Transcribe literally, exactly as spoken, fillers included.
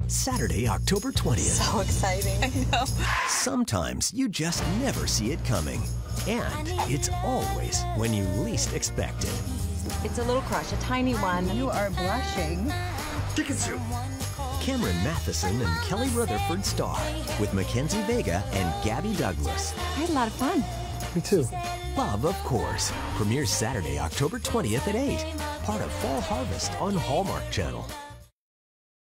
Saturday, October twentieth. So exciting. I know. Sometimes you just never see it coming. And it's always when you least expect it. It's a little crush, a tiny one. You are blushing. Chicken soup. Cameron Matheson and Kelly Rutherford star with Mackenzie Vega and Gabby Douglas. I had a lot of fun. Me too. Love, of course. Premieres Saturday, October twentieth at eight. Part of Fall Harvest on Hallmark Channel.